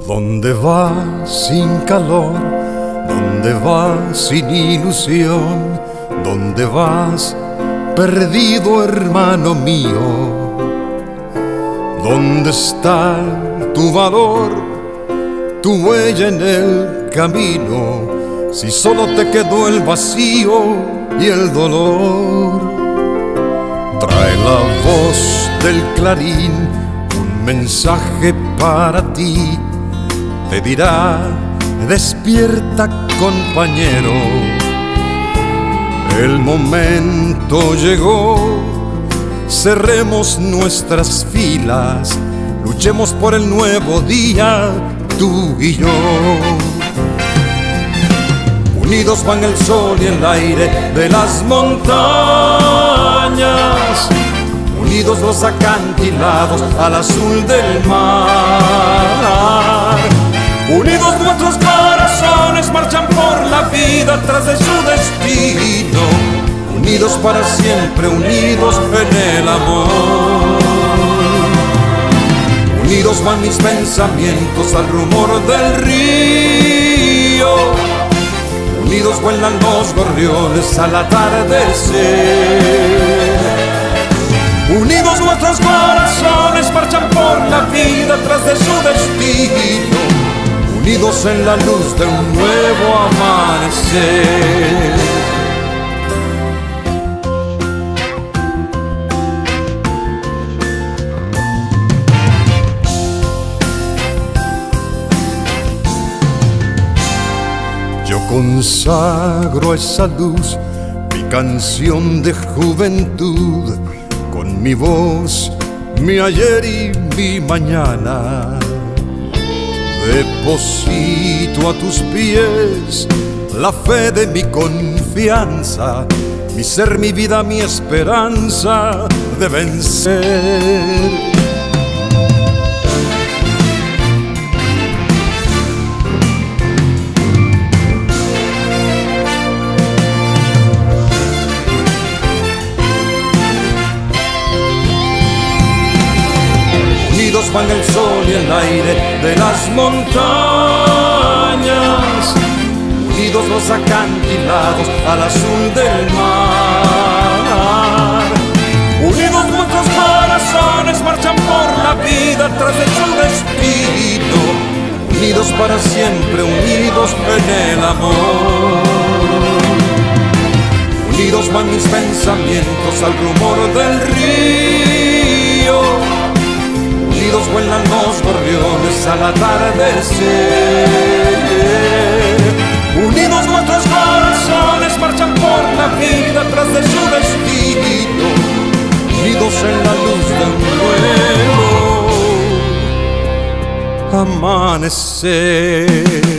¿Dónde vas sin calor? ¿Dónde vas sin ilusión? ¿Dónde vas perdido, hermano mío? ¿Dónde está tu valor, tu huella en el camino? Si solo te quedó el vacío y el dolor. Trae la voz del clarín, un mensaje para ti. Te dirá: despierta, compañero, el momento llegó. Cerremos nuestras filas, luchemos por el nuevo día, tú y yo. Unidos van el sol y el aire de las montañas, unidos los acantilados al azul del mar. Unidos nuestros corazones marchan por la vida tras de su destino. Unidos para siempre, unidos en el amor. Unidos van mis pensamientos al rumor del río. Unidos vuelan los gorriones al atardecer. Unidos nuestros corazones marchan por la vida tras de su destino. Unidos en la luz de un nuevo amanecer. Yo consagro a esa luz mi canción de juventud, con mi voz, mi ayer y mi mañana. Deposito a tus pies la fe de mi confianza, mi ser, mi vida, mi esperanza de vencer. Unidos van el sol y el aire de las montañas, unidos los acantilados al azul del mar. Unidos nuestros corazones marchan por la vida tras de su destino. Unidos para siempre, unidos en el amor. Unidos van mis pensamientos al rumor del río. Unidos vuelan los gorriones al atardecer. Unidos nuestros corazones marchan por la vida tras de su destino. Unidos en la luz de un nuevo amanecer.